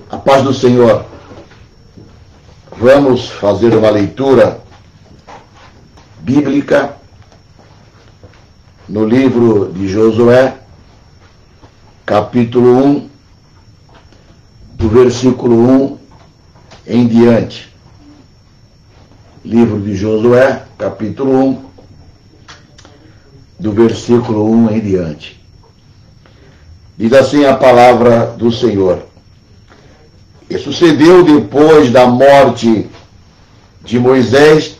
A paz do Senhor. Vamos fazer uma leitura bíblica no livro de Josué, capítulo 1, do versículo 1 em diante. Livro de Josué, capítulo 1, do versículo 1 em diante. Diz assim a palavra do Senhor. E sucedeu depois da morte de Moisés,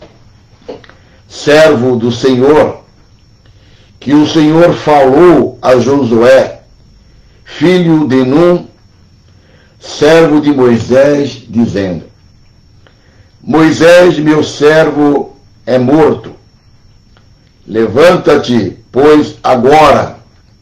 servo do Senhor, que o Senhor falou a Josué, filho de Num, servo de Moisés, dizendo: Moisés, meu servo, é morto. Levanta-te, pois, agora,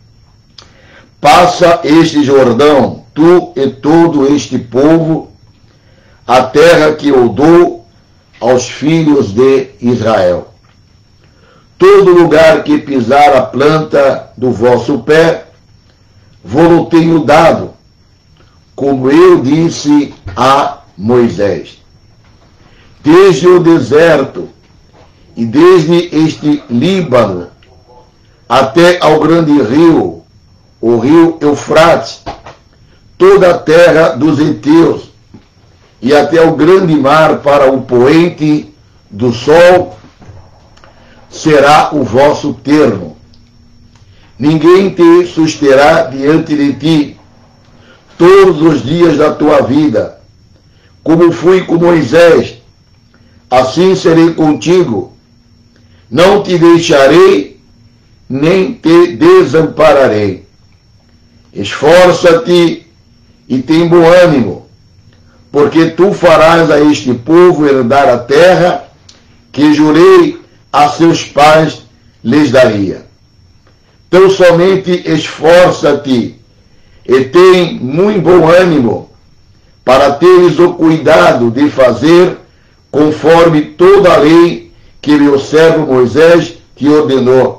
passa este Jordão, tu e todo este povo, a terra que eu dou aos filhos de Israel. Todo lugar que pisar a planta do vosso pé, vou-lo tenho dado, como eu disse a Moisés. Desde o deserto e desde este Líbano até ao grande rio, o rio Eufrates, toda a terra dos heteus, e até o grande mar para o poente do sol, será o vosso termo. Ninguém te susterá diante de ti todos os dias da tua vida. Como fui com Moisés, assim serei contigo. Não te deixarei, nem te desampararei. Esforça-te e tem bom ânimo, porque tu farás a este povo herdar a terra que jurei a seus pais lhes daria. Então somente esforça-te e tem muito bom ânimo, para teres o cuidado de fazer conforme toda a lei que meu servo Moisés te ordenou.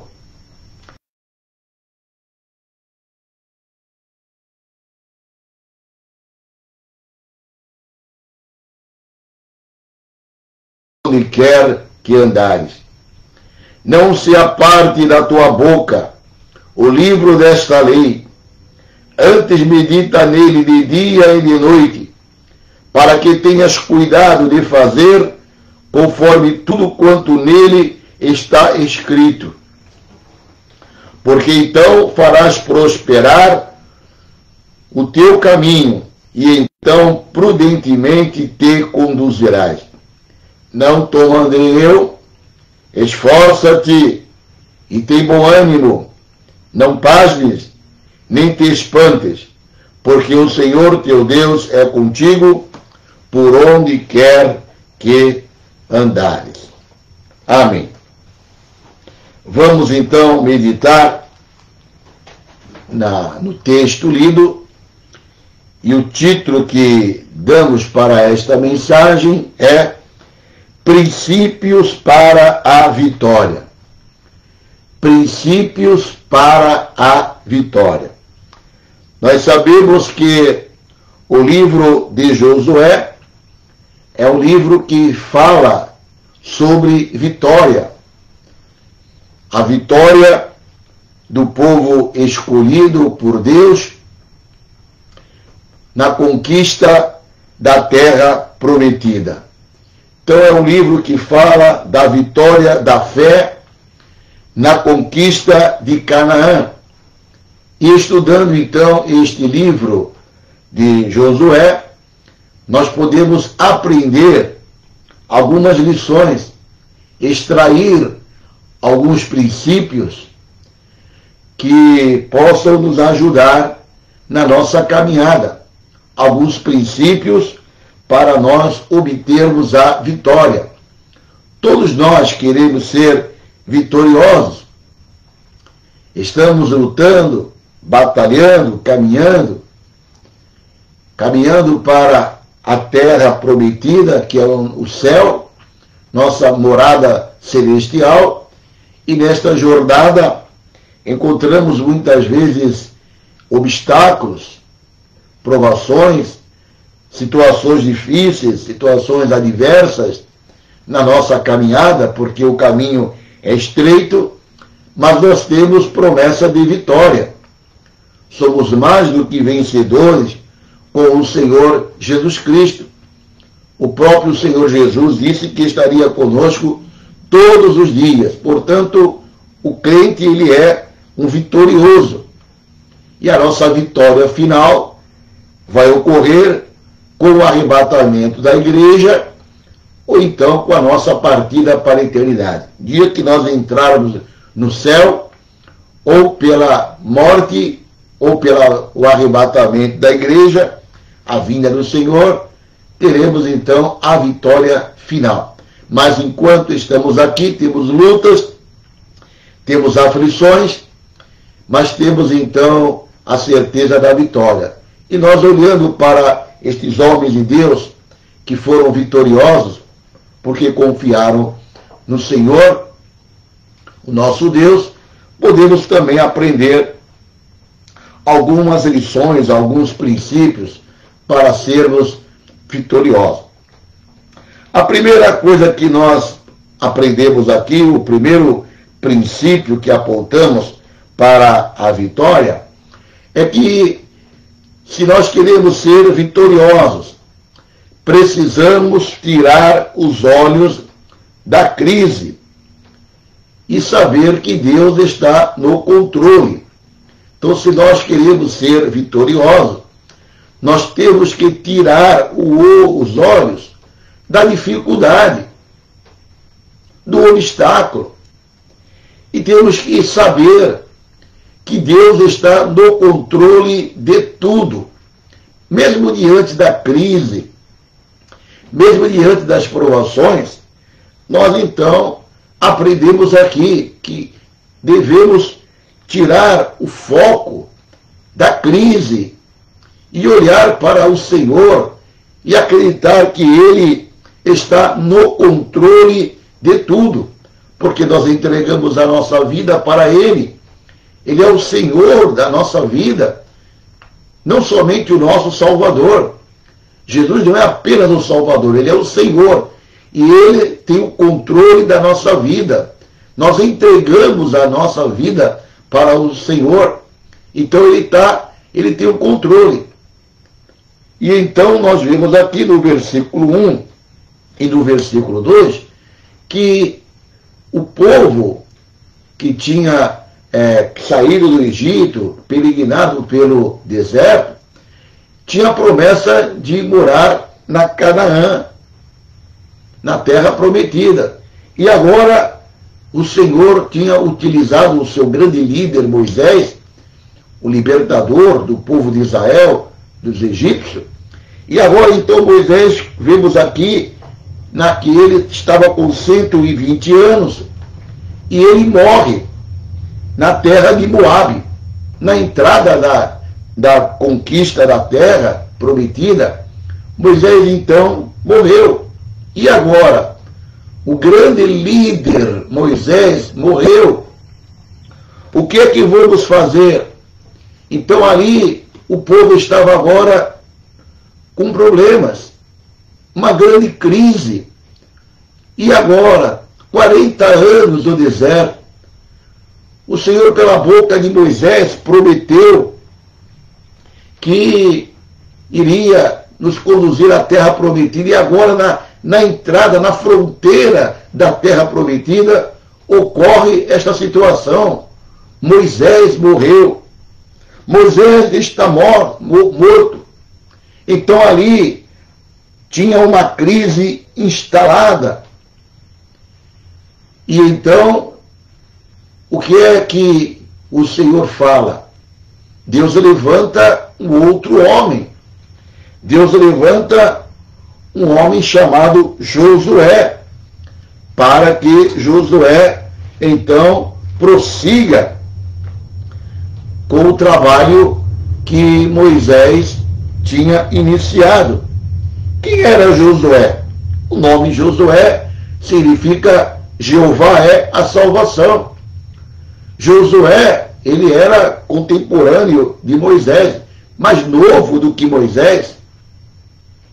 Onde quer que andares. Não se aparte da tua boca o livro desta lei, antes medita nele de dia e de noite, para que tenhas cuidado de fazer conforme tudo quanto nele está escrito. Porque então farás prosperar o teu caminho, e então prudentemente te conduzirás. Não te mandei eu? Esforça-te e tem bom ânimo. Não pasmes, nem te espantes, porque o Senhor teu Deus é contigo por onde quer que andares. Amém. Vamos então meditar no texto lido, e o título que damos para esta mensagem é Princípios para a Vitória. Princípios para a vitória. Nós sabemos que o livro de Josué é um livro que fala sobre vitória. A vitória do povo escolhido por Deus na conquista da terra prometida. Então é um livro que fala da vitória da fé na conquista de Canaã. E estudando então este livro de Josué, nós podemos aprender algumas lições, extrair alguns princípios que possam nos ajudar na nossa caminhada. Alguns princípios para nós obtermos a vitória. Todos nós queremos ser vitoriosos. Estamos lutando, batalhando, caminhando para a terra prometida, que é o céu, nossa morada celestial, e nesta jornada encontramos muitas vezes obstáculos, provações, situações difíceis, situações adversas na nossa caminhada, porque o caminho é estreito, mas nós temos promessa de vitória. Somos mais do que vencedores com o Senhor Jesus Cristo. O próprio Senhor Jesus disse que estaria conosco todos os dias. Portanto, o crente, ele é um vitorioso. E a nossa vitória final vai ocorrer com o arrebatamento da igreja, ou então com a nossa partida para a eternidade. Dia que nós entrarmos no céu, ou pela morte, ou pelo arrebatamento da igreja, a vinda do Senhor, teremos então a vitória final. Mas enquanto estamos aqui, temos lutas, temos aflições, mas temos então a certeza da vitória. E nós, olhando para estes homens de Deus que foram vitoriosos, porque confiaram no Senhor, o nosso Deus, podemos também aprender algumas lições, alguns princípios para sermos vitoriosos. A primeira coisa que nós aprendemos aqui, o primeiro princípio que apontamos para a vitória, é que se nós queremos ser vitoriosos, precisamos tirar os olhos da crise e saber que Deus está no controle. Então, se nós queremos ser vitoriosos, nós temos que tirar os olhos da dificuldade, do obstáculo. E temos que saber que Deus está no controle de tudo. Mesmo diante da crise, mesmo diante das provações, nós então aprendemos aqui que devemos tirar o foco da crise e olhar para o Senhor e acreditar que Ele está no controle de tudo, porque nós entregamos a nossa vida para Ele. Ele é o Senhor da nossa vida, não somente o nosso Salvador. Jesus não é apenas o Salvador, Ele é o Senhor. E Ele tem o controle da nossa vida. Nós entregamos a nossa vida para o Senhor. Então Ele tem o controle. E então nós vemos aqui no versículo 1 e no versículo 2 que o povo que tinha saído do Egito, peregrinado pelo deserto, tinha a promessa de morar na Canaã, na terra prometida. E agora o Senhor tinha utilizado o seu grande líder Moisés, o libertador do povo de Israel, dos egípcios. E agora então Moisés, vemos aqui, que ele estava com 120 anos e ele morre na terra de Moabe, na entrada da conquista da terra prometida. Moisés então morreu. E agora, o grande líder Moisés morreu. O que é que vamos fazer? Então ali o povo estava agora com problemas, uma grande crise. E agora, 40 anos no deserto, o Senhor, pela boca de Moisés, prometeu que iria nos conduzir à terra prometida. E agora, na entrada, na fronteira da terra prometida, ocorre esta situação. Moisés morreu. Moisés está morto. Então ali tinha uma crise instalada. E então, o que é que o Senhor fala? Deus levanta um outro homem. Deus levanta um homem chamado Josué, para que Josué, então, prossiga com o trabalho que Moisés tinha iniciado. Quem era Josué? O nome Josué significa Jeová é a salvação. Josué, ele era contemporâneo de Moisés, mais novo do que Moisés.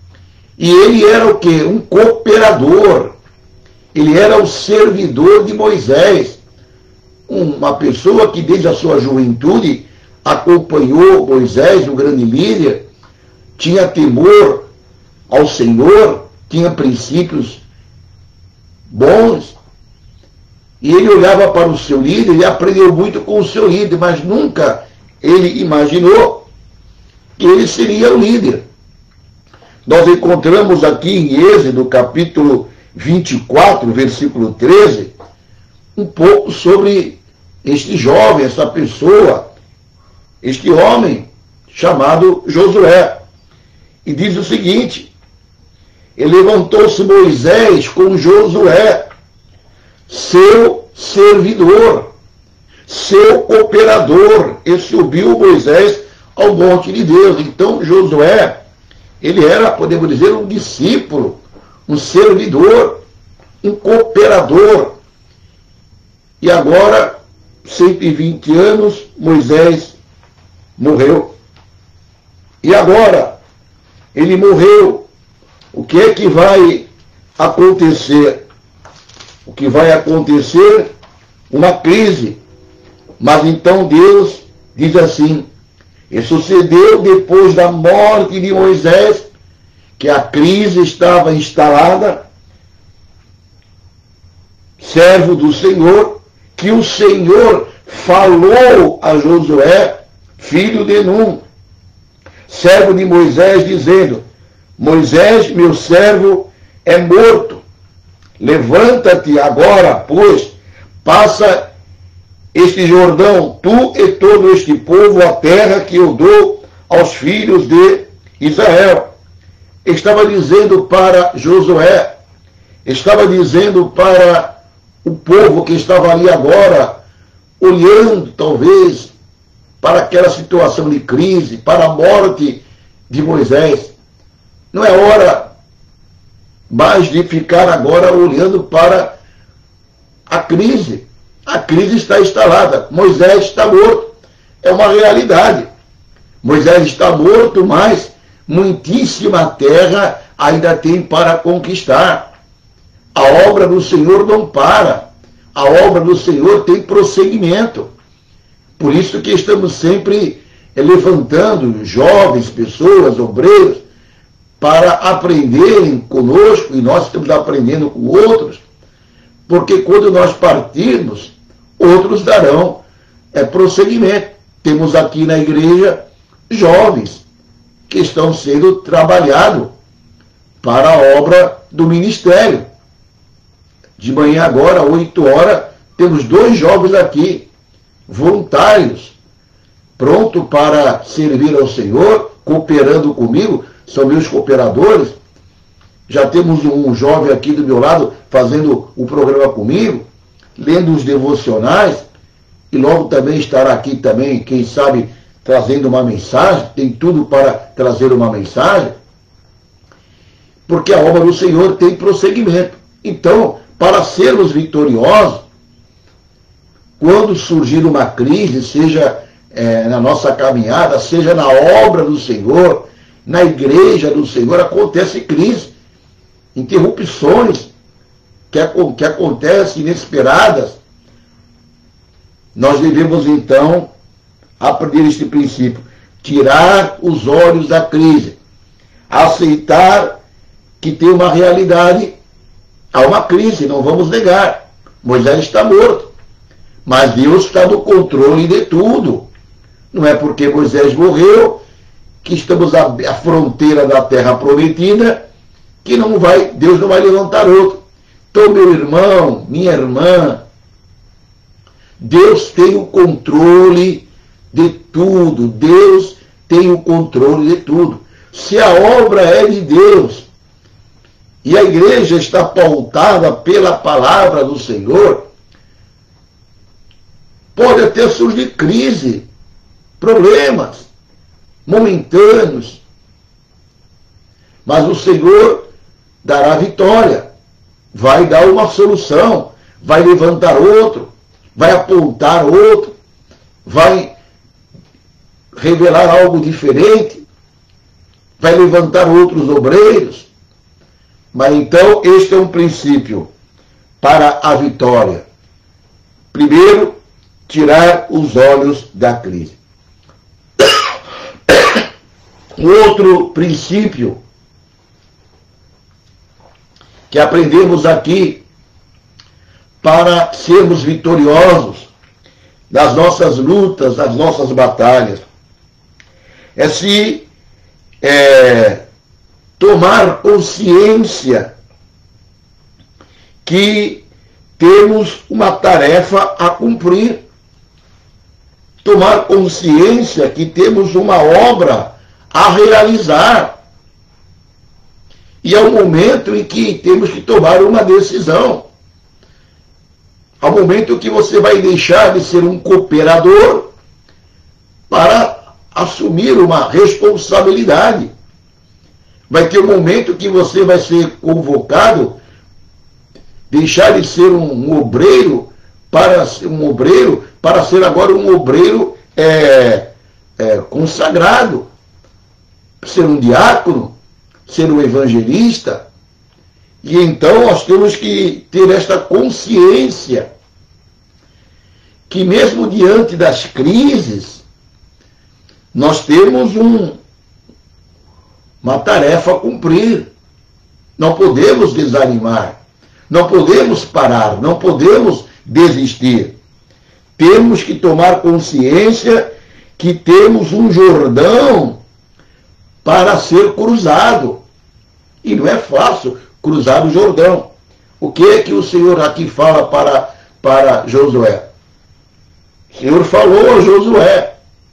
E ele era o quê? Um cooperador. Ele era o servidor de Moisés. Uma pessoa que desde a sua juventude acompanhou Moisés, o grande líder, tinha temor ao Senhor, tinha princípios bons, e ele olhava para o seu líder e aprendeu muito com o seu líder, mas nunca ele imaginou que ele seria o líder. Nós encontramos aqui em Êxodo, capítulo 24, versículo 13, um pouco sobre este jovem, essa pessoa, este homem chamado Josué. E diz o seguinte: e levantou-se Moisés com Josué, seu servidor, seu cooperador, e subiu Moisés ao monte de Deus. Então Josué, ele era, podemos dizer, um discípulo, um servidor, um cooperador. E agora, 120 anos, Moisés morreu. E agora, ele morreu. O que é que vai acontecer? O que vai acontecer? Uma crise. Mas então Deus diz assim: e sucedeu depois da morte de Moisés, que a crise estava instalada, servo do Senhor, que o Senhor falou a Josué, filho de Num, servo de Moisés, dizendo: Moisés, meu servo, é morto. Levanta-te agora, pois, passa este Jordão, tu e todo este povo, a terra que eu dou aos filhos de Israel. Estava dizendo para Josué, estava dizendo para o povo que estava ali agora, olhando talvez para aquela situação de crise, para a morte de Moisés. Não é hora mais de ficar agora olhando para a crise. A crise está instalada. Moisés está morto. É uma realidade. Moisés está morto, mas muitíssima terra ainda tem para conquistar. A obra do Senhor não para. A obra do Senhor tem prosseguimento. Por isso que estamos sempre levantando jovens, pessoas, obreiros, para aprenderem conosco, e nós estamos aprendendo com outros, porque quando nós partirmos, outros darão prosseguimento. Temos aqui na igreja jovens que estão sendo trabalhados para a obra do ministério. De manhã agora, 8 horas, temos 2 jovens aqui, voluntários, pronto para servir ao Senhor, cooperando comigo, são meus cooperadores. Já temos um jovem aqui do meu lado fazendo o programa comigo, lendo os devocionais, e logo também estará aqui também, quem sabe, trazendo uma mensagem. Tem tudo para trazer uma mensagem, porque a obra do Senhor tem prosseguimento. Então, para sermos vitoriosos, quando surgir uma crise, seja na nossa caminhada, seja na obra do Senhor, na igreja do Senhor, acontece crise, interrupções que acontecem inesperadas. Nós devemos então aprender este princípio: tirar os olhos da crise, aceitar que tem uma realidade, há uma crise, não vamos negar. Moisés está morto, mas Deus está no controle de tudo. Não é porque Moisés morreu que estamos à fronteira da terra prometida que Deus não vai levantar outro. Então, meu irmão, minha irmã, Deus tem o controle de tudo. Deus tem o controle de tudo. Se a obra é de Deus e a igreja está pautada pela palavra do Senhor, pode até surgir crise, problemas momentâneos, mas o Senhor dará vitória, vai dar uma solução, vai levantar outro, vai apontar outro, vai revelar algo diferente, vai levantar outros obreiros, Mas então este é um princípio para a vitória. Primeiro, tirar os olhos da crise. Outro princípio que aprendemos aqui para sermos vitoriosos nas nossas lutas, nas nossas batalhas, é se tomar consciência que temos uma tarefa a cumprir. Tomar consciência que temos uma obra a realizar. E é o momento em que temos que tomar uma decisão. Ao momento que você vai deixar de ser um cooperador para assumir uma responsabilidade. Vai ter um momento que você vai ser convocado, deixar de ser um obreiro para ser agora um obreiro consagrado, ser um diácono, ser um evangelista. E então nós temos que ter esta consciência que mesmo diante das crises, nós temos uma tarefa a cumprir. Não podemos desanimar, não podemos parar, não podemos desistir. Temos que tomar consciência que temos um Jordão para ser cruzado. E não é fácil cruzar o Jordão. O que é que o Senhor aqui fala para Josué? O Senhor falou a Josué: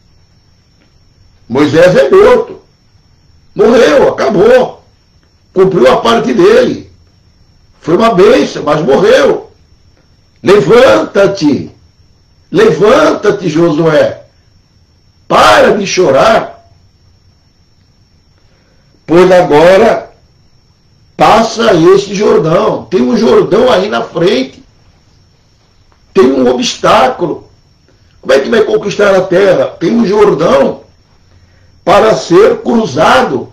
Moisés é morto. Morreu, acabou. Cumpriu a parte dele. Foi uma bênção, mas morreu. Levanta-te. Levanta-te, Josué. Para de chorar. Pois agora passa este Jordão. Tem um Jordão aí na frente. Tem um obstáculo. Como é que vai conquistar a terra? Tem um Jordão para ser cruzado.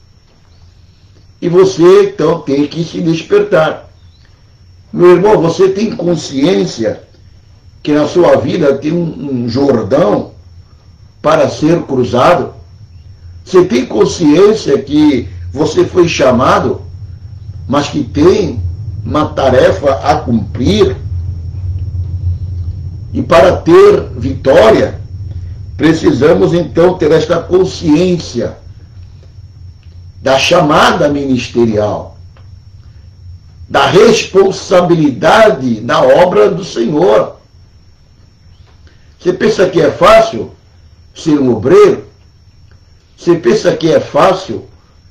E você, então, tem que se despertar. Meu irmão, você tem consciência que na sua vida tem um Jordão para ser cruzado? Você tem consciência que você foi chamado, mas que tem uma tarefa a cumprir? E para ter vitória, precisamos então ter esta consciência da chamada ministerial, da responsabilidade na obra do Senhor. Você pensa que é fácil ser um obreiro? Você pensa que é fácil,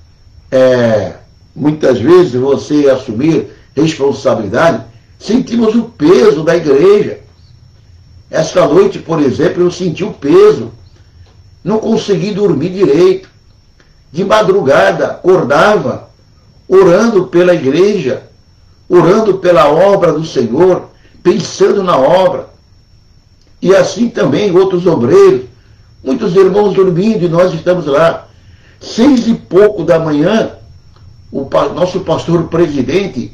muitas vezes, você assumir responsabilidade? Sentimos o peso da igreja. Esta noite, por exemplo, eu senti o peso. Não consegui dormir direito. De madrugada, acordava, orando pela igreja, orando pela obra do Senhor, pensando na obra. E assim também outros obreiros, muitos irmãos dormindo e nós estamos lá. 6 e pouco da manhã, o nosso pastor presidente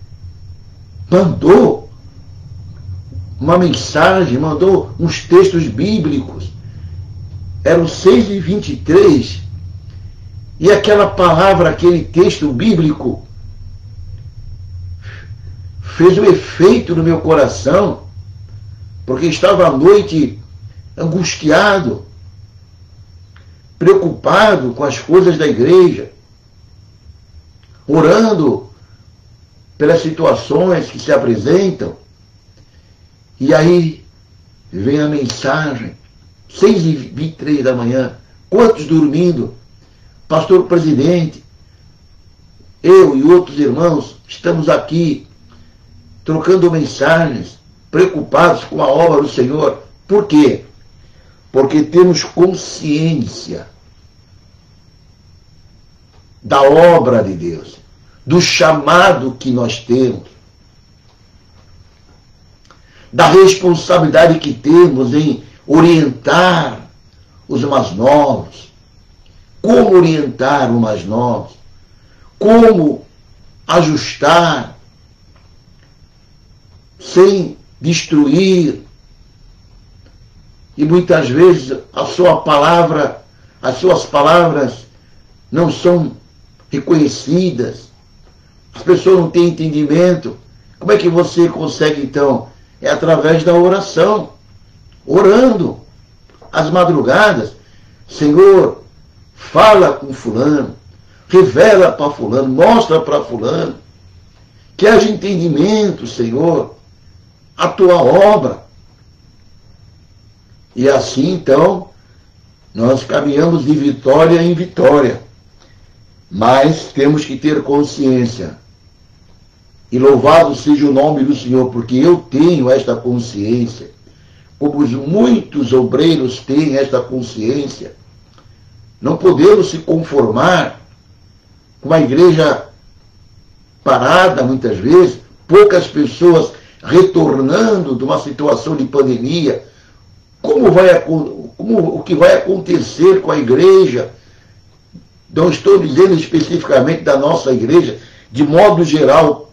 mandou uma mensagem, mandou uns textos bíblicos. Eram 6h23, e aquela palavra, aquele texto bíblico, fez um efeito no meu coração, porque estava à noite angustiado, preocupado com as coisas da igreja, orando pelas situações que se apresentam. E aí vem a mensagem, 6h23 da manhã, quantos dormindo? Pastor presidente, eu e outros irmãos estamos aqui trocando mensagens, preocupados com a obra do Senhor. Por quê? Porque temos consciência da obra de Deus, do chamado que nós temos, da responsabilidade que temos em orientar os mais novos. Como orientar os mais novos? Como ajustar, sem destruir. E muitas vezes as suas palavras não são reconhecidas. As pessoas não têm entendimento. Como é que você consegue então? É através da oração. Orando às madrugadas. Senhor, fala com fulano, revela para fulano, mostra para fulano, que haja entendimento, Senhor, a tua obra. E assim, então, nós caminhamos de vitória em vitória. Mas temos que ter consciência. E louvado seja o nome do Senhor, porque eu tenho esta consciência. Como muitos obreiros têm esta consciência. Não podemos se conformar com uma igreja parada, muitas vezes, poucas pessoas retornando de uma situação de pandemia. O que vai acontecer com a igreja? Não estou dizendo especificamente da nossa igreja, de modo geral,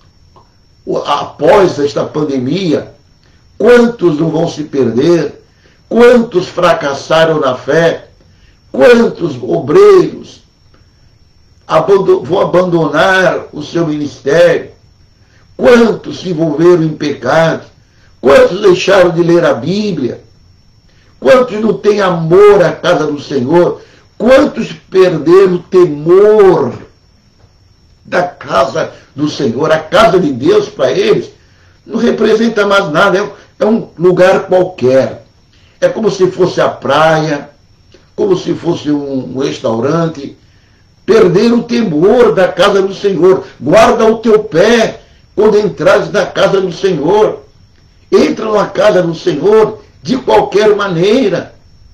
após esta pandemia, quantos não vão se perder? Quantos fracassaram na fé? Quantos obreiros vão abandonar o seu ministério? Quantos se envolveram em pecado? Quantos deixaram de ler a Bíblia? Quantos não têm amor à casa do Senhor? Quantos perderam o temor da casa do Senhor? A casa de Deus para eles não representa mais nada, é um lugar qualquer. É como se fosse a praia, como se fosse um restaurante. Perderam o temor da casa do Senhor. Guarda o teu pé quando entrares na casa do Senhor. Entra na casa do Senhor de qualquer maneira.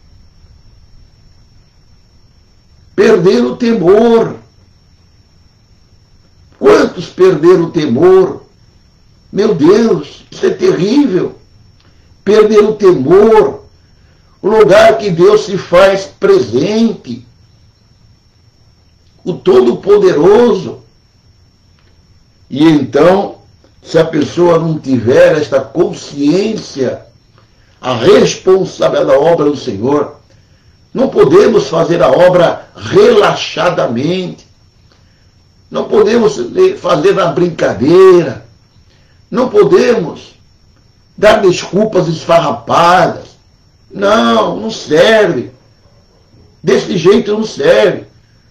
Perderam o temor. Quantos perderam o temor? Meu Deus, isso é terrível. Perderam o temor. O lugar que Deus se faz presente. O Todo-Poderoso. E então, se a pessoa não tiver esta consciência, a responsabilidade da obra do Senhor, não podemos fazer a obra relaxadamente. Não podemos fazer na brincadeira. Não podemos dar desculpas esfarrapadas. Não serve. Desse jeito não serve.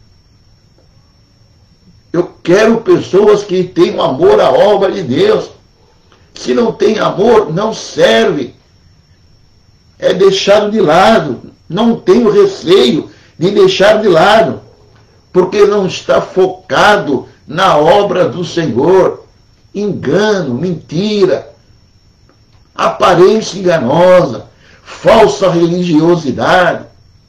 Eu quero pessoas que tenham amor à obra de Deus. Se não tem amor, não serve. É deixado de lado. Não tenho receio de deixar de lado, porque não está focado na obra do Senhor. Engano, mentira, aparência enganosa, falsa religiosidade.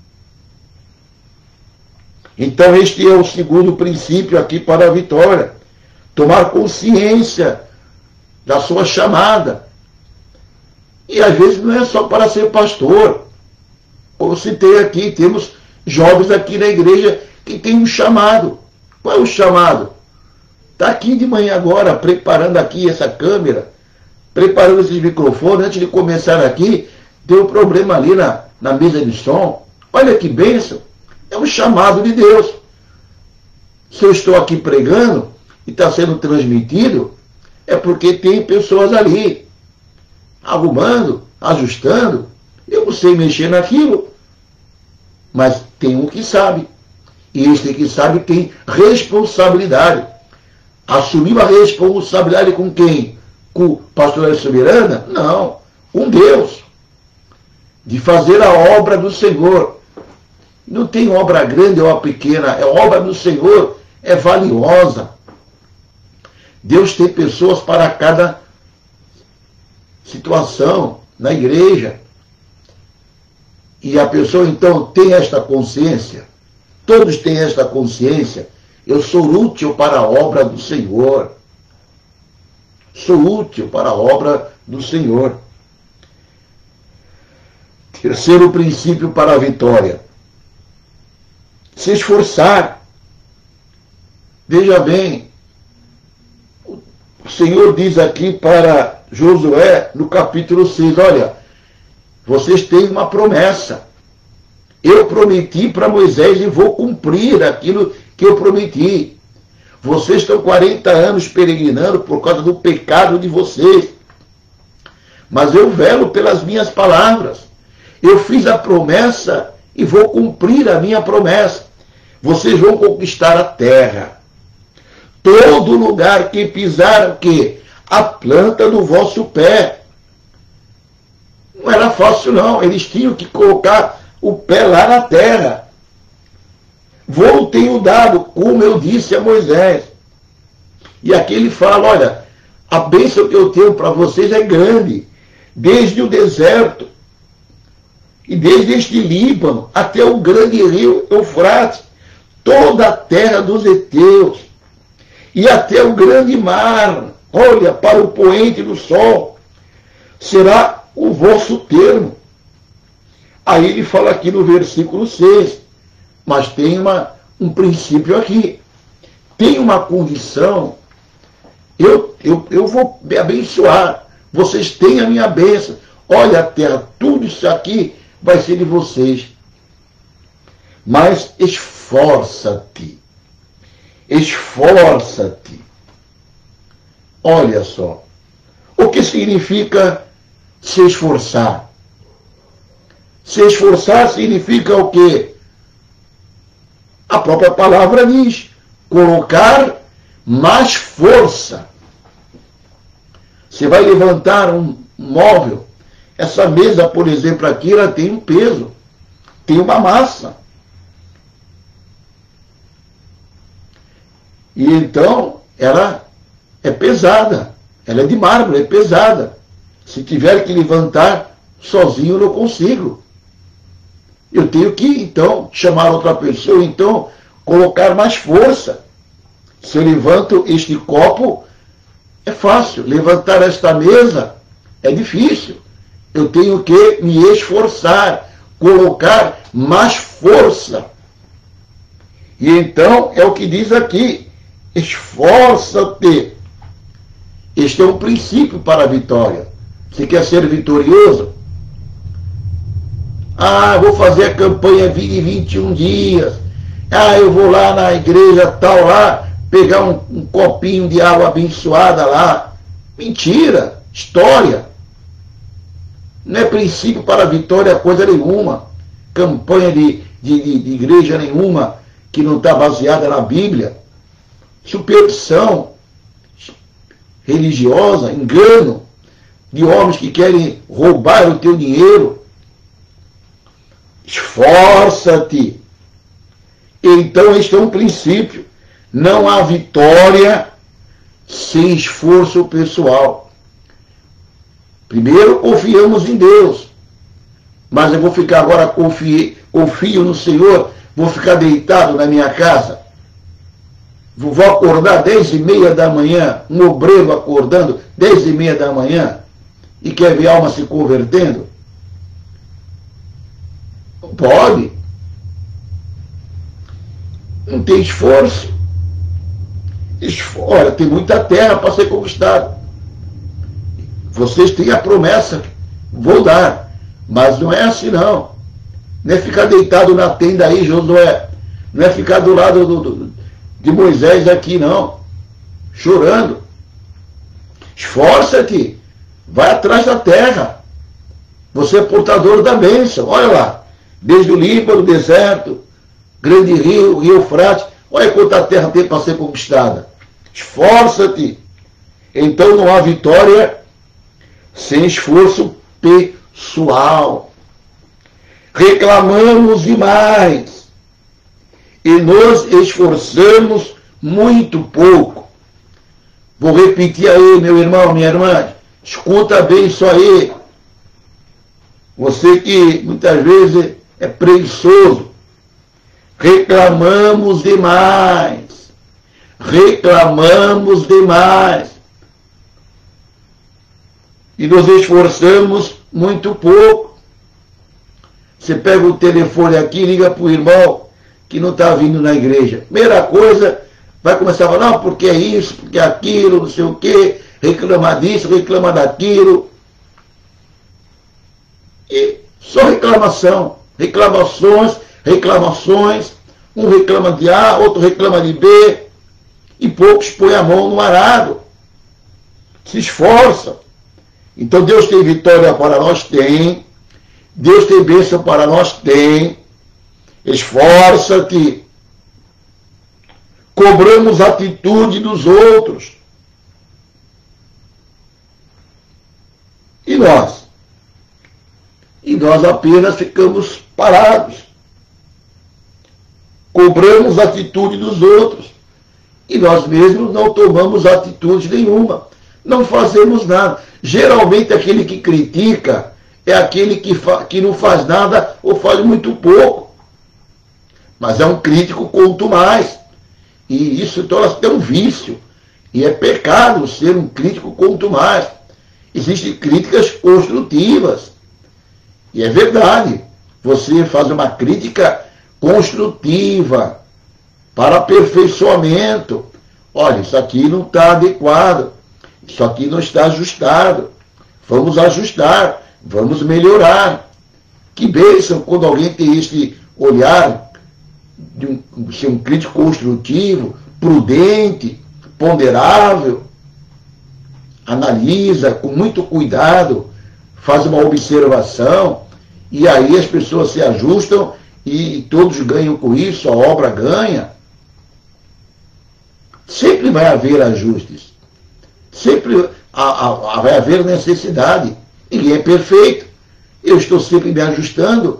Então este é o segundo princípio aqui para a vitória. Tomar consciência da sua chamada. E às vezes não é só para ser pastor. Como citei aqui, temos jovens aqui na igreja que têm um chamado. Qual é o chamado? Está aqui de manhã agora, preparando aqui essa câmera, preparando esses microfones. Antes de começar aqui, deu um problema ali na mesa de som. Olha que bênção. É um chamado de Deus. Se eu estou aqui pregando e está sendo transmitido, é porque tem pessoas ali, arrumando, ajustando. Eu não sei mexer naquilo, mas tem um que sabe. E este que sabe tem responsabilidade. Assumiu a responsabilidade com quem? Com o pastor Soberana? Não, com Deus. De fazer a obra do Senhor. Não tem obra grande ou pequena, é obra do Senhor, é valiosa. Deus tem pessoas para cada situação na igreja. E a pessoa então tem esta consciência, todos têm esta consciência. Eu sou útil para a obra do Senhor. Sou útil para a obra do Senhor. Terceiro princípio para a vitória. Se esforçar. Veja bem, Senhor diz aqui para Josué, no capítulo 6, olha, vocês têm uma promessa. Eu prometi para Moisés e vou cumprir aquilo que eu prometi. Vocês estão 40 anos peregrinando por causa do pecado de vocês. Mas eu velo pelas minhas palavras. Eu fiz a promessa e vou cumprir a minha promessa. Vocês vão conquistar a terra. Todo lugar que pisar o quê? A planta do vosso pé. Não era fácil não. Eles tinham que colocar o pé lá na terra. Vou tenho dado, como eu disse a Moisés. E aqui ele fala, olha, a bênção que eu tenho para vocês é grande. Desde o deserto, e desde este Líbano, até o grande rio Eufrates, toda a terra dos heteus, e até o grande mar, olha, para o poente do sol, será o vosso termo. Aí ele fala aqui no versículo 6, mas tem um princípio aqui, tem uma condição, eu vou me abençoar, vocês têm a minha bênção, olha a terra, tudo isso aqui vai ser de vocês. Mas esforça-te. Esforça-te. Olha só. O que significa se esforçar? Se esforçar significa o quê? A própria palavra diz, colocar mais força. Você vai levantar um móvel. Essa mesa, por exemplo, aqui, ela tem um peso, tem uma massa. E então, ela é pesada, ela é de mármore, é pesada. Se tiver que levantar, sozinho eu não consigo. Eu tenho que, então, chamar outra pessoa, então, colocar mais força. Se eu levanto este copo, é fácil. Levantar esta mesa é difícil. Eu tenho que me esforçar, colocar mais força. E então é o que diz aqui, esforça-te. Este é um princípio para a vitória. Você quer ser vitorioso? Ah, vou fazer a campanha de 21 dias. Ah, eu vou lá na igreja tal lá, pegar um copinho de água abençoada lá. Mentira, história. Não é princípio para a vitória coisa nenhuma. Campanha de igreja nenhuma que não está baseada na Bíblia. Superstição religiosa, engano de homens que querem roubar o teu dinheiro. Esforça-te. Então este é um princípio. Não há vitória sem esforço pessoal. Primeiro confiamos em Deus. Mas eu vou ficar agora, confio no Senhor, vou ficar deitado na minha casa. Vou acordar 10h30 da manhã, um obreiro acordando 10h30 da manhã, e quer ver alma se convertendo? Não pode. Não tem esforço. Olha, tem muita terra para ser conquistada. Vocês têm a promessa, vou dar. Mas não é assim não. Não é ficar deitado na tenda aí, Josué. Não é ficar do lado de Moisés aqui, não. Chorando. Esforça-te. Vai atrás da terra. Você é portador da bênção. Olha lá. Desde o Líbano, deserto, grande rio, rio Eufrates. Olha quanta terra tem para ser conquistada. Esforça-te. Então não há vitória sem esforço pessoal. Reclamamos demais e nos esforçamos muito pouco. Vou repetir aí, meu irmão, minha irmã, escuta bem isso aí. Você que muitas vezes é preguiçoso. Reclamamos demais. Reclamamos demais. E nos esforçamos muito pouco. Você pega o telefone aqui e liga para o irmão que não está vindo na igreja. Primeira coisa, vai começar a falar, não, porque é isso, porque é aquilo, não sei o quê, reclama disso, reclama daquilo. E só reclamação, reclamações, um reclama de A, outro reclama de B, e poucos põem a mão no arado, se esforçam. Então Deus tem vitória para nós? Tem. Deus tem bênção para nós? Tem. Esforça-te. Cobramos a atitude dos outros. E nós? E nós apenas ficamos parados. Cobramos a atitude dos outros. E nós mesmos não tomamos atitude nenhuma. Não fazemos nada. Geralmente aquele que critica é aquele que não faz nada ou faz muito pouco. Mas é um crítico quanto mais. E isso torna-se um vício. E é pecado ser um crítico quanto mais. Existem críticas construtivas. E é verdade. Você faz uma crítica construtiva para aperfeiçoamento. Olha, isso aqui não está adequado. Isso aqui não está ajustado. Vamos ajustar. Vamos melhorar. Que bênção quando alguém tem este olhar de ser um crítico construtivo, prudente, ponderável, analisa com muito cuidado, faz uma observação, e aí as pessoas se ajustam e todos ganham com isso, a obra ganha. Sempre vai haver ajustes. Sempre vai haver necessidade. Ninguém é perfeito. Eu estou sempre me ajustando.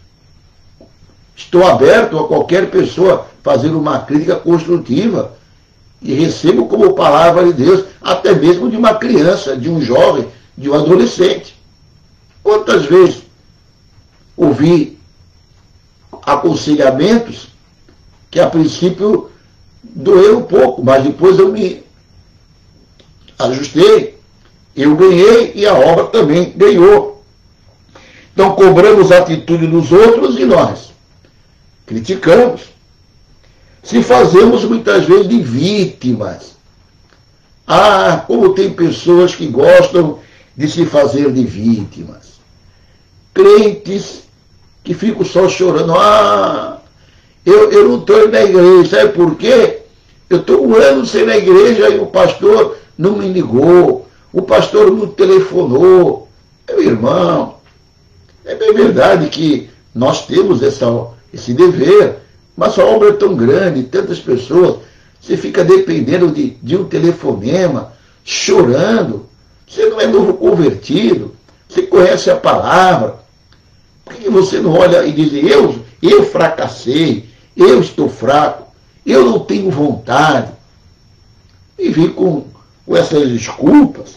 Estou aberto a qualquer pessoa fazer uma crítica construtiva. E recebo como palavra de Deus, até mesmo de uma criança, de um jovem, de um adolescente. Quantas vezes ouvi aconselhamentos que a princípio doeu um pouco, mas depois eu me ajustei, eu ganhei e a obra também ganhou. Então cobramos a atitude dos outros e nós criticamos. Se fazemos muitas vezes de vítimas. Ah, como tem pessoas que gostam de se fazer de vítimas. Crentes que ficam só chorando. Ah, eu não estou na igreja. Sabe por quê? Eu estou um ano sem ir na igreja e o pastor não me ligou. O pastor não telefonou. Meu irmão, é bem verdade que nós temos esse dever, mas a obra é tão grande, tantas pessoas, você fica dependendo de um telefonema, chorando. Você não é novo convertido, você conhece a palavra. Por que você não olha e diz, eu fracassei, eu estou fraco, eu não tenho vontade? E vem com essas desculpas,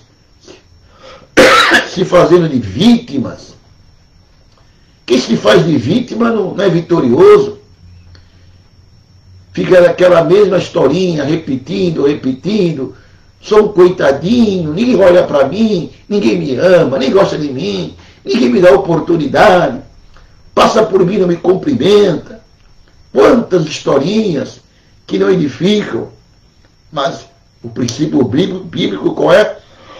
se fazendo de vítimas. Quem se faz de vítima não é vitorioso. Fica naquela mesma historinha, repetindo. Sou um coitadinho, ninguém olha para mim, ninguém me ama, nem gosta de mim, ninguém me dá oportunidade, passa por mim, não me cumprimenta. Quantas historinhas que não edificam. Mas o princípio bíblico qual é?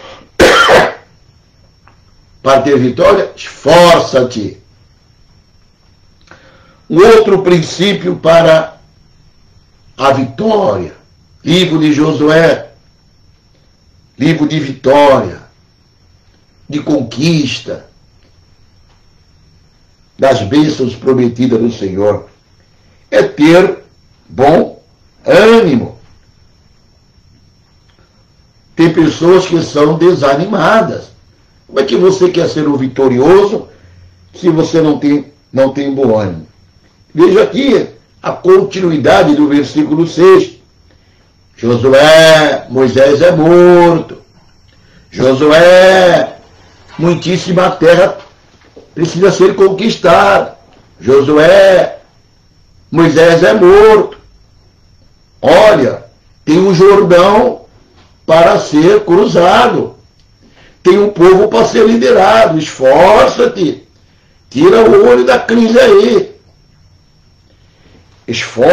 Para ter vitória, esforça-te. Um outro princípio para a vitória. Livro de Josué. Livro de vitória. De conquista. Das bênçãos prometidas do Senhor. É ter bom ânimo. Tem pessoas que são desanimadas. Como é que você quer ser o vitorioso se você não tem bom ânimo? Veja aqui a continuidade do versículo 6. Josué, Moisés é morto. Josué, muitíssima terra precisa ser conquistada. Josué, Moisés é morto. Olha, tem um Jordão para ser cruzado. Tem um povo para ser liderado. Esforça-te. Tira o olho da crise aí.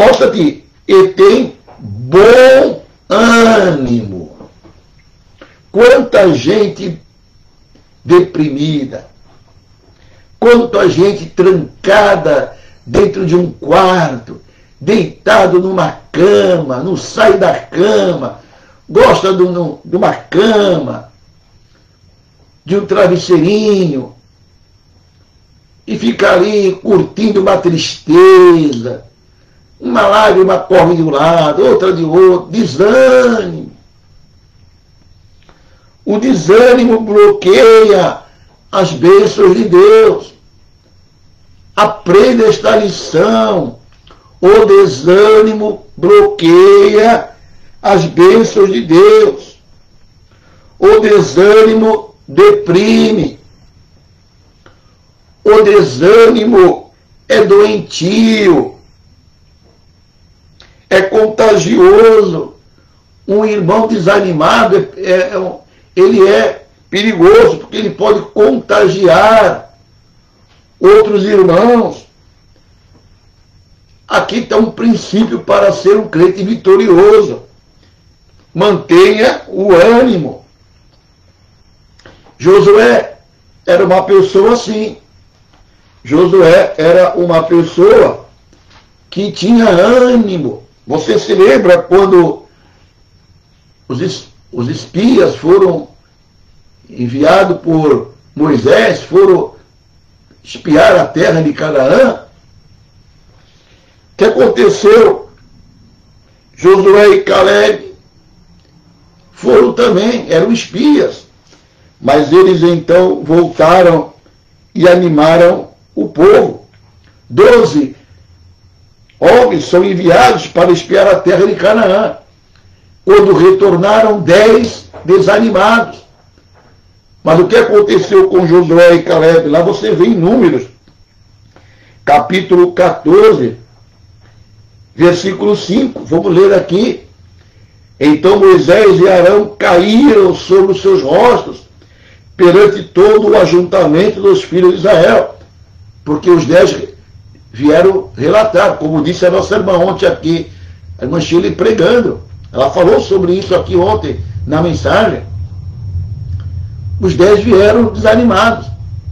Esforça-te e tem bom ânimo. Quanta gente deprimida, quanta gente trancada dentro de um quarto, deitado numa cama, não sai da cama, gosta de uma cama, de um travesseirinho, e fica ali curtindo uma tristeza, uma lágrima corre de um lado, outra de outro, desânimo. O desânimo bloqueia as bênçãos de Deus. Aprenda esta lição. O desânimo bloqueia as bênçãos de Deus. O desânimo deprime. O desânimo é doentio. É contagioso. Um irmão desanimado ele é perigoso, porque ele pode contagiar outros irmãos. Aqui está um princípio para ser um crente vitorioso. Mantenha o ânimo. Josué era uma pessoa assim. Josué era uma pessoa que tinha ânimo. Você se lembra quando os espias foram enviados por Moisés, foram espiar a terra de Canaã? O que aconteceu? Josué e Caleb foram também, eram espias, mas eles então voltaram e animaram o povo. 12 homens são enviados para espiar a terra de Canaã. Quando retornaram, 10 desanimados. Mas o que aconteceu com Josué e Caleb? Lá você vê em Números, capítulo 14, versículo 5. Vamos ler aqui. Então Moisés e Arão caíram sobre os seus rostos perante todo o ajuntamento dos filhos de Israel, porque os 10 vieram relatar, como disse a nossa irmã ontem aqui, a irmã Shirley pregando. Ela falou sobre isso aqui ontem, na mensagem. Os 10 vieram desanimados.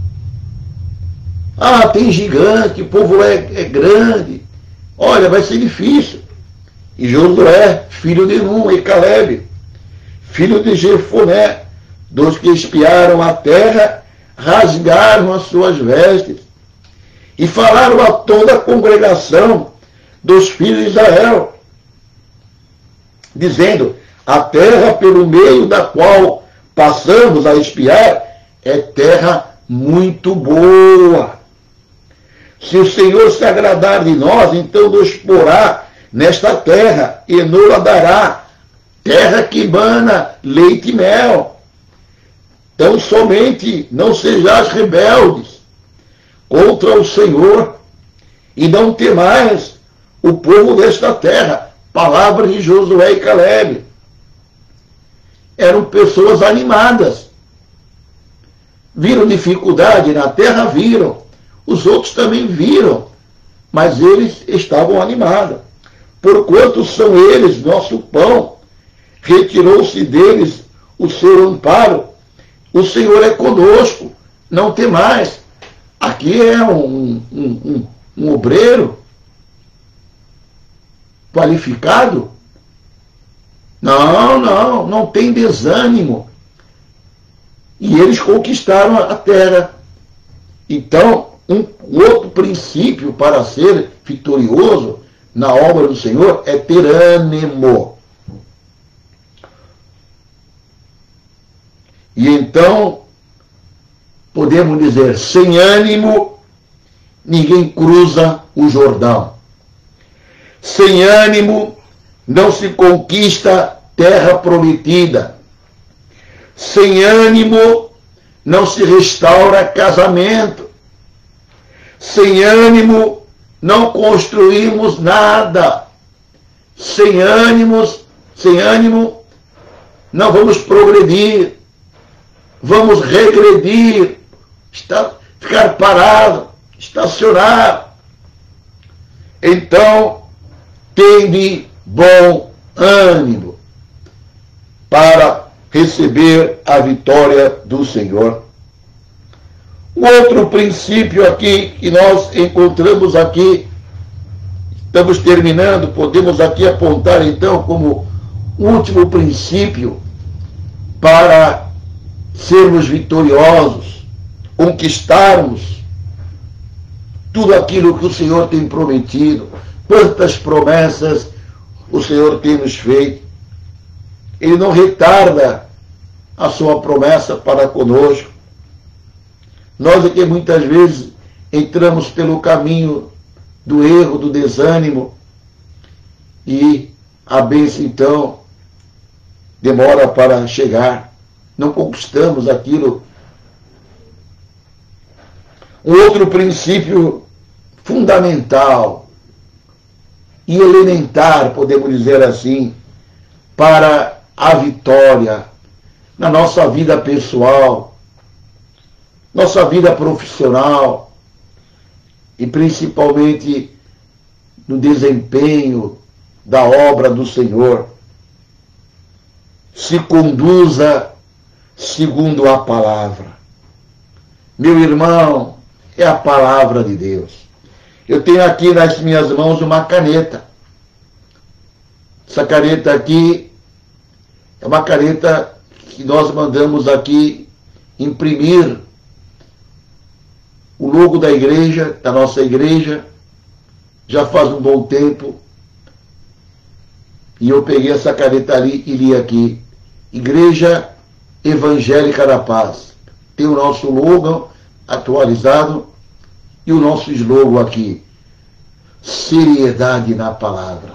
Ah, tem gigante, o povo é grande. Olha, vai ser difícil. E Josué, filho de Nun, e Caleb, filho de Jefoné, dos que espiaram a terra, rasgaram as suas vestes e falaram a toda a congregação dos filhos de Israel, dizendo: a terra pelo meio da qual passamos a espiar é terra muito boa. Se o Senhor se agradar de nós, então nos porá nesta terra e nos-la dará, terra que mana leite e mel. Então somente não sejais rebeldes contra o Senhor e não temais o povo desta terra. Palavras de Josué e Caleb. Eram pessoas animadas. Viram dificuldade na terra? Viram. Os outros também viram. Mas eles estavam animados. Porquanto são eles nosso pão, retirou-se deles o seu amparo. O Senhor é conosco, não temais. Aqui é um obreiro qualificado? Não tem desânimo. E eles conquistaram a terra. Então, um outro princípio para ser vitorioso na obra do Senhor é ter ânimo. E então, podemos dizer, sem ânimo, ninguém cruza o Jordão. Sem ânimo, não se conquista terra prometida. Sem ânimo, não se restaura casamento. Sem ânimo, não construímos nada. Sem ânimo, não vamos progredir. Vamos regredir, ficar parado, estacionar. Então, tende bom ânimo para receber a vitória do Senhor. Um outro princípio aqui que nós encontramos aqui, estamos terminando, podemos aqui apontar então como último princípio para sermos vitoriosos, conquistarmos tudo aquilo que o Senhor tem prometido. Quantas promessas o Senhor tem nos feito. Ele não retarda a sua promessa para conosco. Nós é que muitas vezes entramos pelo caminho do erro, do desânimo, e a bênção então demora para chegar. Não conquistamos aquilo. Um outro princípio fundamental e elementar, podemos dizer assim, para a vitória na nossa vida pessoal, nossa vida profissional e principalmente no desempenho da obra do Senhor. Se conduza segundo a palavra. Meu irmão, é a palavra de Deus. Eu tenho aqui nas minhas mãos uma caneta. Essa caneta aqui é uma caneta que nós mandamos aqui imprimir o logo da igreja, da nossa igreja, já faz um bom tempo. E eu peguei essa caneta ali e li aqui: Igreja Evangélica da Paz. Tem o nosso logo atualizado e o nosso slogan aqui: seriedade na palavra.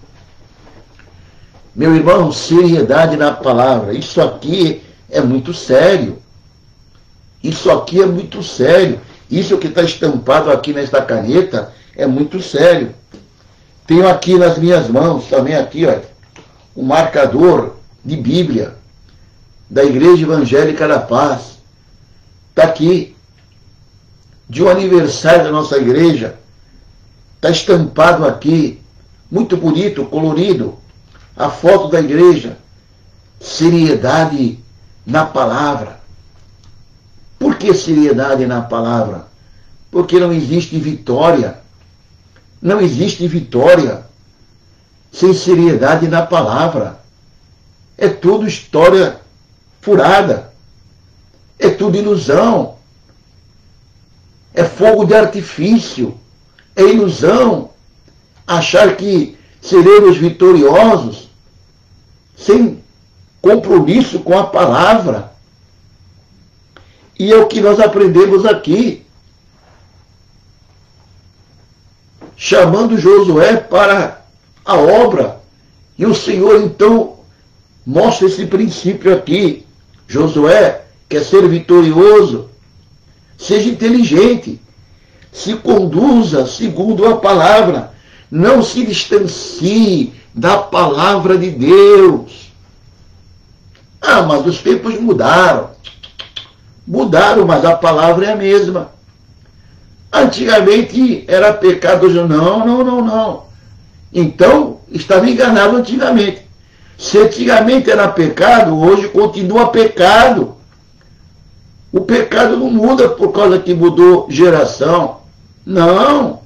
Meu irmão, seriedade na palavra. Isso aqui é muito sério. Isso aqui é muito sério. Isso que está estampado aqui nesta caneta é muito sério. Tenho aqui nas minhas mãos, também aqui, ó, um marcador de Bíblia da Igreja Evangélica da Paz. Está aqui, de um aniversário da nossa igreja. Está estampado aqui, muito bonito, colorido, a foto da igreja. Seriedade na palavra. Por que seriedade na palavra? Porque não existe vitória. Não existe vitória sem seriedade na palavra. É tudo história furada. É tudo ilusão. É fogo de artifício. É ilusão achar que seremos vitoriosos sem compromisso com a palavra. E é o que nós aprendemos aqui, chamando Josué para a obra. E o Senhor então mostra esse princípio aqui. Josué quer ser vitorioso, seja inteligente, se conduza segundo a palavra, não se distancie da palavra de Deus. Ah, mas os tempos mudaram. Mudaram, mas a palavra é a mesma. Antigamente era pecado, hoje não. Então, estava enganado antigamente. Se antigamente era pecado, hoje continua pecado. O pecado não muda por causa que mudou geração. Não.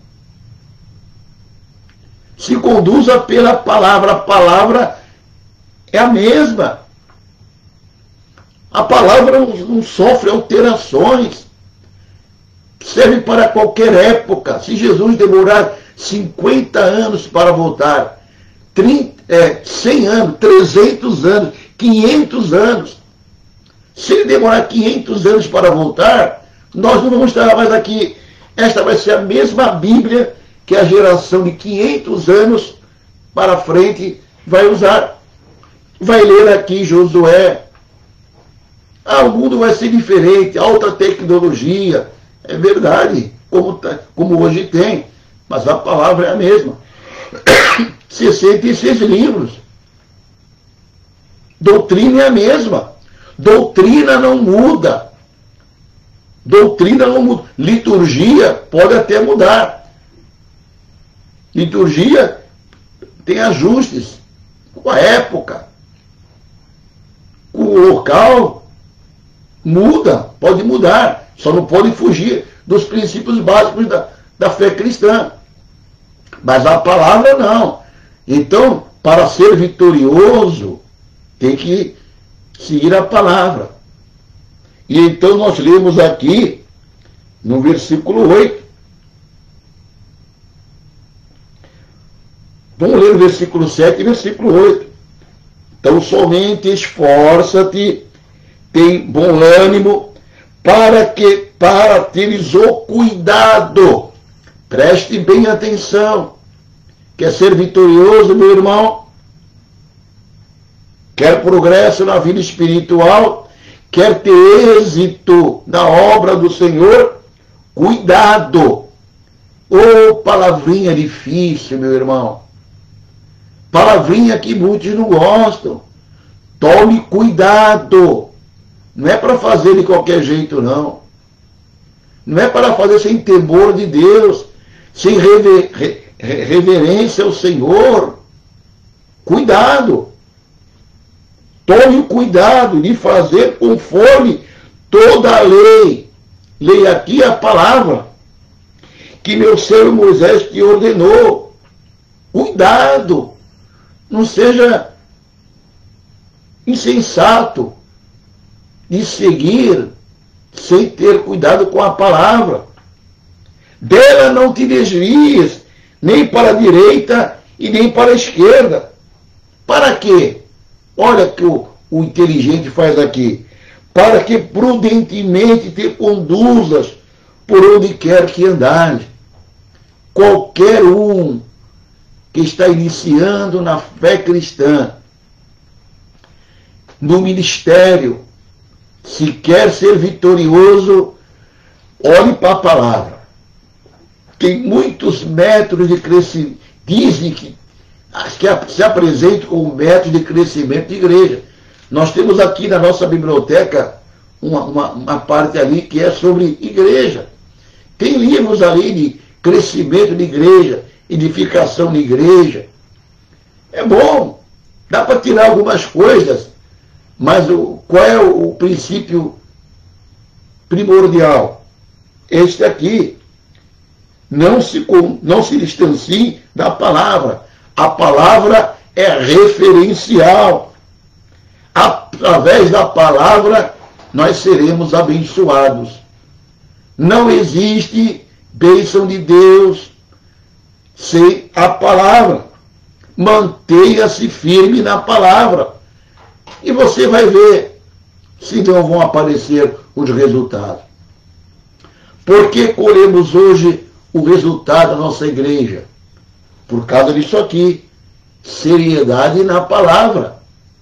Se conduza pela palavra. A palavra é a mesma. A palavra não sofre alterações. Serve para qualquer época. Se Jesus demorar 50 anos para voltar, 100 anos, 300 anos, 500 anos. Se ele demorar 500 anos para voltar, nós não vamos estar mais aqui. Esta vai ser a mesma Bíblia que a geração de 500 anos para frente vai usar. Vai ler aqui Josué. Ah, o mundo vai ser diferente, alta tecnologia. É verdade, como hoje tem. Mas a palavra é a mesma. 66 livros. Doutrina é a mesma. Doutrina não muda. Doutrina não muda. Liturgia pode até mudar. Liturgia tem ajustes com a época, com local muda, pode mudar, só não pode fugir dos princípios básicos da fé cristã. Mas a palavra não. Então, para ser vitorioso, tem que seguir a palavra. E então nós lemos aqui, no versículo 8. Vamos ler o versículo 7 e versículo 8. Então, somente esforça-te, tem bom ânimo, para teres o cuidado. Preste bem atenção. Quer ser vitorioso, meu irmão? Quer progresso na vida espiritual? Quer ter êxito na obra do Senhor? Cuidado! Ô, palavrinha difícil, meu irmão. Palavrinha que muitos não gostam. Tome cuidado. Não é para fazer de qualquer jeito, não. Não é para fazer sem temor de Deus, sem reverência ao Senhor. Cuidado. Tome o cuidado de fazer conforme toda a lei. Leia aqui a palavra que meu servo Moisés te ordenou. Cuidado. Não seja insensato de seguir sem ter cuidado com a palavra. Dela não te desvies, nem para a direita e nem para a esquerda. Para quê? Olha que o inteligente faz aqui. Para que prudentemente te conduzas por onde quer que andares. Qualquer um que está iniciando na fé cristã, no ministério, se quer ser vitorioso, olhe para a palavra. Tem muitos métodos de crescimento, dizem que se apresentam como método de crescimento de igreja. Nós temos aqui na nossa biblioteca uma parte ali que é sobre igreja. Tem livros ali de crescimento de igreja, edificação de igreja. É bom, dá para tirar algumas coisas, mas qual é o princípio primordial? Este aqui. Não se distancie da palavra. A palavra é referencial. Através da palavra, nós seremos abençoados. Não existe bênção de Deus sem a palavra. Mantenha-se firme na palavra. E você vai ver se não vão aparecer os resultados. Por que colhemos hoje o resultado da nossa igreja? Por causa disso aqui. Seriedade na palavra.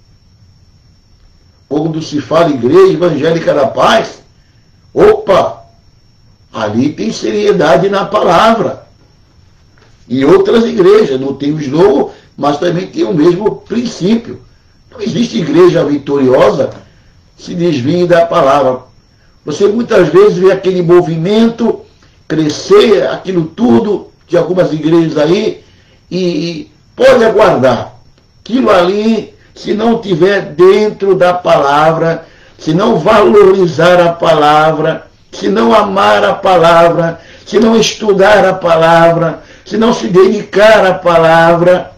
Quando se fala Igreja Evangélica da Paz, opa, ali tem seriedade na palavra. E outras igrejas, não tem o slogan, mas também tem o mesmo princípio. Não existe igreja vitoriosa se desvie da palavra. Você muitas vezes vê aquele movimento crescer, aquilo tudo, de algumas igrejas aí, e pode aguardar. Aquilo ali, se não tiver dentro da palavra, se não valorizar a palavra, se não amar a palavra, se não estudar a palavra, se não se dedicar à palavra,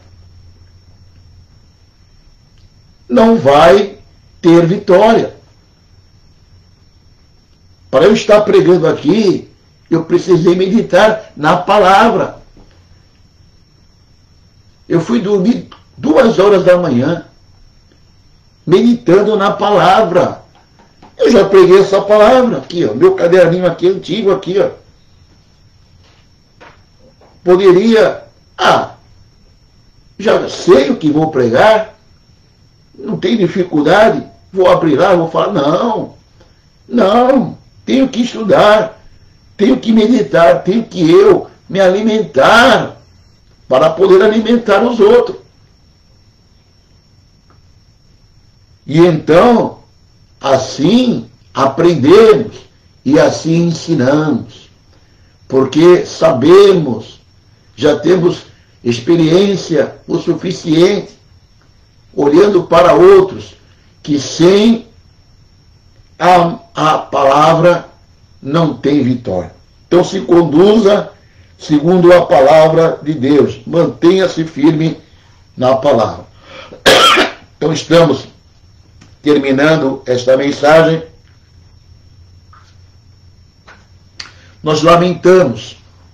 não vai ter vitória. Para eu estar pregando aqui, eu precisei meditar na palavra. Eu fui dormir 2 horas da manhã, meditando na palavra. Eu já preguei essa palavra aqui, ó, meu caderninho aqui, antigo aqui, ó. Poderia, já sei o que vou pregar, não tem dificuldade, vou abrir lá, vou falar, não, tenho que estudar, tenho que meditar, tenho que eu me alimentar para poder alimentar os outros. E então, assim aprendemos e assim ensinamos, porque sabemos, já temos experiência o suficiente, olhando para outros que sem a palavra não tem vitória. Então se conduza segundo a palavra de Deus. Mantenha-se firme na palavra. Então estamos terminando esta mensagem. Nós lamentamos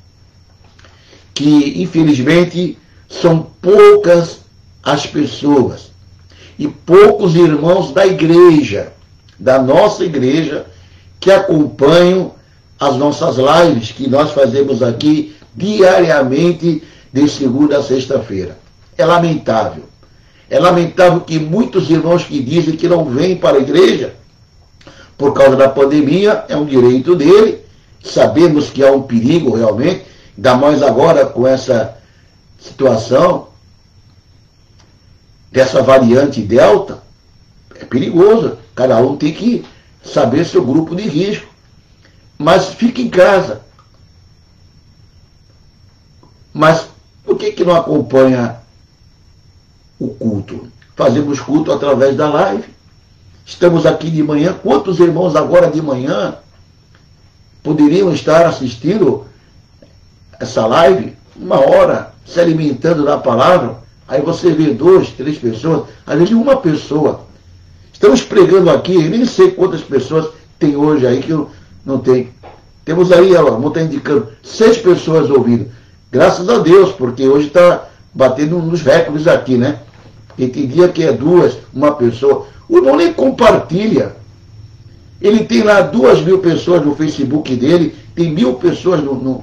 que, infelizmente, são poucas as pessoas e poucos irmãos da igreja, da nossa igreja, que acompanham as nossas lives que nós fazemos aqui diariamente, de segunda a sexta-feira. É lamentável. É lamentável que muitos irmãos que dizem que não vêm para a igreja por causa da pandemia, é um direito dele. Sabemos que há um perigo realmente, ainda mais agora com essa situação dessa variante Delta. É perigoso. Cada um tem que saber seu grupo de risco. Mas fique em casa. Mas por que não acompanha o culto? Fazemos culto através da live. Estamos aqui de manhã. Quantos irmãos agora de manhã poderiam estar assistindo essa live? 1 hora, se alimentando da palavra. Aí você vê 2, 3 pessoas, às vezes uma pessoa. Estamos pregando aqui, eu nem sei quantas pessoas tem hoje aí que eu não tenho. Temos aí, vou estar indicando, 6 pessoas ouvindo. Graças a Deus, porque hoje está batendo nos recordes aqui, né? E tem dia que é 2, uma pessoa. O irmão nem compartilha. Ele tem lá 2.000 pessoas no Facebook dele, tem 1.000 pessoas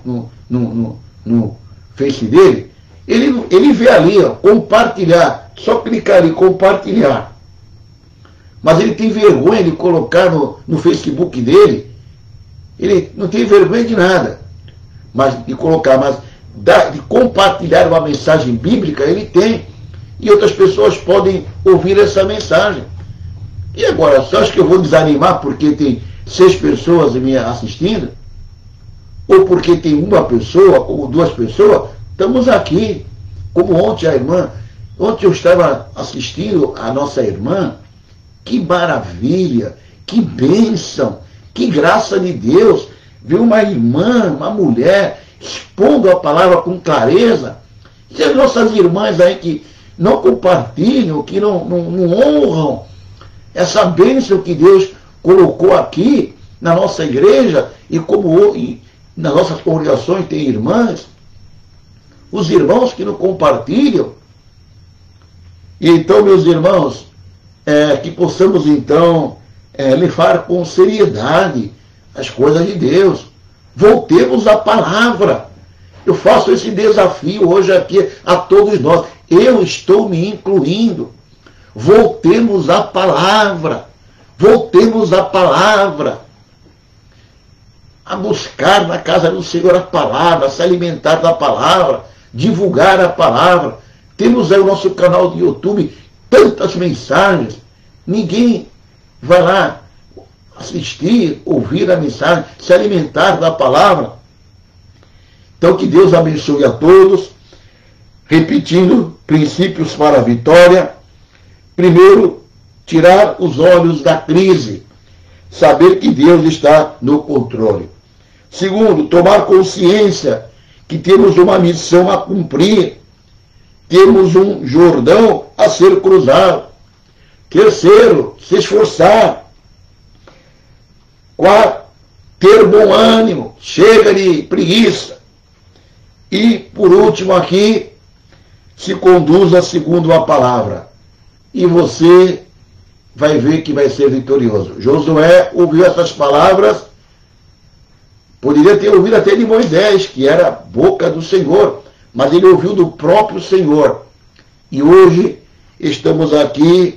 no Face dele. Ele vê ali, ó, compartilhar. Só clicar ali, compartilhar. Mas ele tem vergonha de colocar no Facebook dele. Ele não tem vergonha de nada. Mas de colocar, mas de compartilhar uma mensagem bíblica, ele tem. E outras pessoas podem ouvir essa mensagem. E agora, você acha que eu vou desanimar porque tem 6 pessoas me assistindo? Ou porque tem uma pessoa, ou 2 pessoas? Estamos aqui. Como ontem a irmã, ontem eu estava assistindo a nossa irmã. Que maravilha, que bênção, que graça de Deus. Ver uma irmã, uma mulher, expondo a palavra com clareza. E as nossas irmãs aí que não compartilham, que não honram essa bênção que Deus colocou aqui na nossa igreja, e como nas nossas congregações tem irmãs, os irmãos que não compartilham. E então, meus irmãos, que possamos então levar com seriedade as coisas de Deus. Voltemos à palavra. Eu faço esse desafio hoje aqui a todos nós. Eu estou me incluindo. Voltemos à palavra. Voltemos à palavra. A buscar na casa do Senhor a palavra, a se alimentar da palavra, divulgar a palavra. Temos aí o nosso canal de YouTube, tantas mensagens. Ninguém vai lá assistir, ouvir a mensagem, se alimentar da palavra. Então que Deus abençoe a todos. Repetindo, princípios para a vitória. Primeiro, tirar os olhos da crise. Saber que Deus está no controle. Segundo, tomar consciência que temos uma missão a cumprir. Temos um Jordão a ser cruzado. Terceiro, se esforçar. Quarto, ter bom ânimo. Chega de preguiça. E, por último aqui, se conduza segundo a palavra. E você vai ver que vai ser vitorioso. Josué ouviu essas palavras, poderia ter ouvido até de Moisés, que era a boca do Senhor, mas ele ouviu do próprio Senhor. E hoje estamos aqui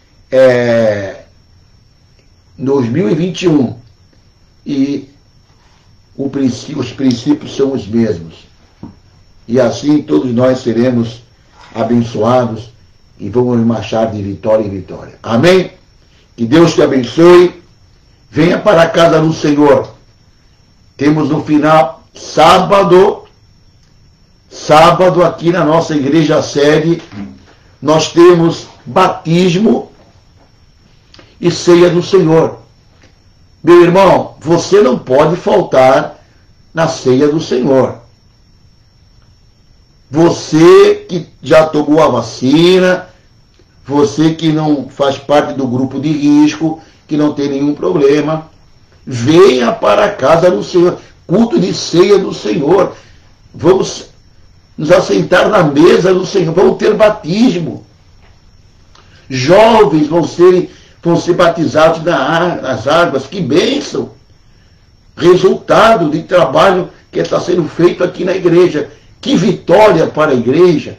em 2021 e os princípios são os mesmos. E assim todos nós seremos abençoados e vamos marchar de vitória em vitória. Amém? Que Deus te abençoe. Venha para a casa do Senhor. Temos no final, sábado aqui na nossa igreja sede, nós temos batismo e ceia do Senhor. Meu irmão, você não pode faltar na ceia do Senhor. Você que já tomou a vacina, você que não faz parte do grupo de risco, que não tem nenhum problema, venha para a casa do Senhor, culto de ceia do Senhor. Vamos nos assentar na mesa do Senhor, vamos ter batismo. Jovens vão ser batizados nas águas, que bênção! Resultado de trabalho que está sendo feito aqui na igreja. Que vitória para a igreja!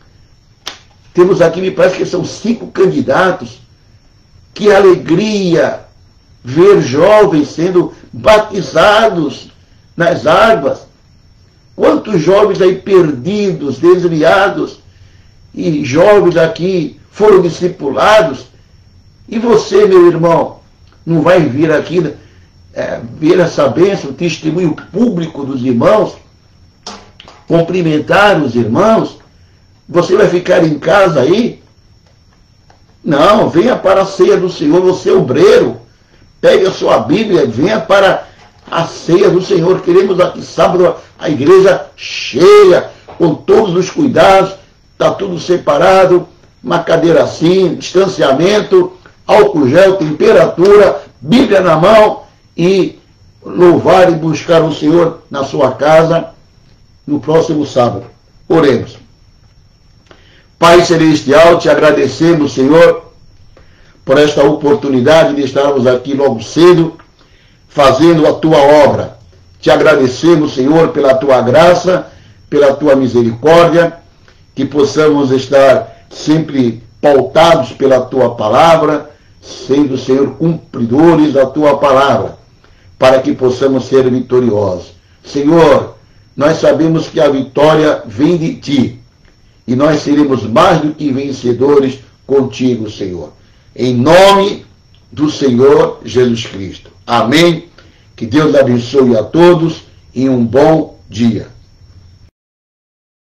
Temos aqui, me parece que são 5 candidatos. Que alegria ver jovens sendo batizados nas águas. Quantos jovens aí perdidos, desviados, e jovens aqui foram discipulados. E você, meu irmão, não vai vir aqui ver essa bênção, testemunho público dos irmãos, cumprimentar os irmãos? Você vai ficar em casa aí? Não, venha para a ceia do Senhor, você é obreiro. Pegue a sua Bíblia, venha para a ceia do Senhor. Queremos aqui sábado a igreja cheia, com todos os cuidados, está tudo separado, uma cadeira assim, distanciamento, álcool gel, temperatura, Bíblia na mão e louvar e buscar o Senhor na sua casa no próximo sábado. Oremos. Pai Celestial, te agradecemos, Senhor, por esta oportunidade de estarmos aqui logo cedo, fazendo a tua obra. Te agradecemos, Senhor, pela tua graça, pela tua misericórdia, que possamos estar sempre pautados pela tua palavra, sendo, Senhor, cumpridores da tua palavra, para que possamos ser vitoriosos. Senhor, nós sabemos que a vitória vem de ti, e nós seremos mais do que vencedores contigo, Senhor. Em nome do Senhor Jesus Cristo. Amém. Que Deus abençoe a todos e um bom dia.